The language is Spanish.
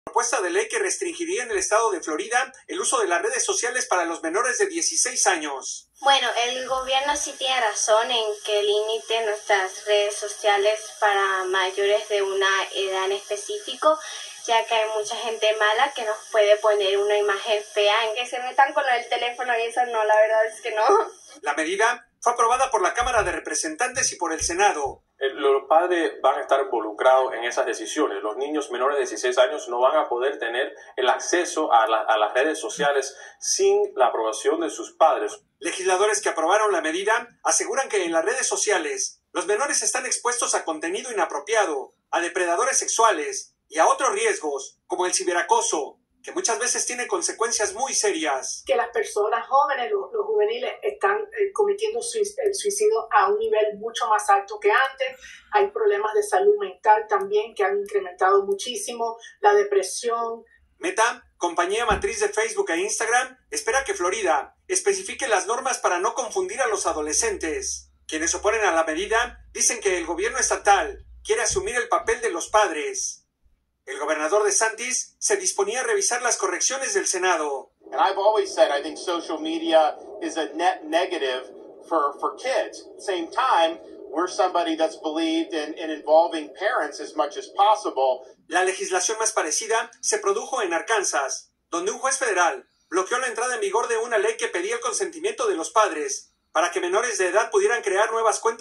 Propuesta de ley que restringiría en el estado de Florida el uso de las redes sociales para los menores de 16 años. Bueno, el gobierno sí tiene razón en que limite nuestras redes sociales para mayores de una edad en específico, ya que hay mucha gente mala que nos puede poner una imagen fea en que se metan con el teléfono y eso no, la verdad es que no. La medida fue aprobada por la Cámara de Representantes y por el Senado. Los padres van a estar involucrados en esas decisiones. Los niños menores de 16 años no van a poder tener el acceso a las redes sociales sin la aprobación de sus padres. Legisladores que aprobaron la medida aseguran que en las redes sociales los menores están expuestos a contenido inapropiado, a depredadores sexuales y a otros riesgos, como el ciberacoso, que muchas veces tiene consecuencias muy serias. Que las personas jóvenes, los juveniles, están cometiendo el suicidio a un nivel mucho más alto que antes. Hay problemas de salud mental también que han incrementado muchísimo, la depresión. Meta, compañía matriz de Facebook e Instagram, espera que Florida especifique las normas para no confundir a los adolescentes. Quienes se oponen a la medida dicen que el gobierno estatal quiere asumir el papel de los padres. El gobernador DeSantis se disponía a revisar las correcciones del Senado. And I've always said I think social media is a net negative for kids. At the same time, we're somebody that's believed in involving parents as much as possible. La legislación más parecida se produjo en Arkansas, donde un juez federal bloqueó la entrada en vigor de una ley que pedía el consentimiento de los padres para que menores de edad pudieran crear nuevas cuentas